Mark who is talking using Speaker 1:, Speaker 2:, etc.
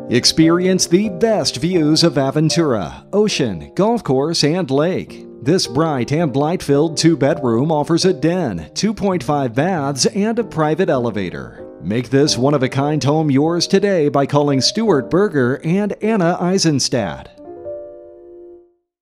Speaker 1: Experience the best views of Aventura, ocean, golf course, and lake. This bright and light-filled 2-bedroom offers a den, 2.5 baths, and a private elevator. Make this one-of-a-kind home yours today by calling Stuart, Berger, and Anna Eisenstadt.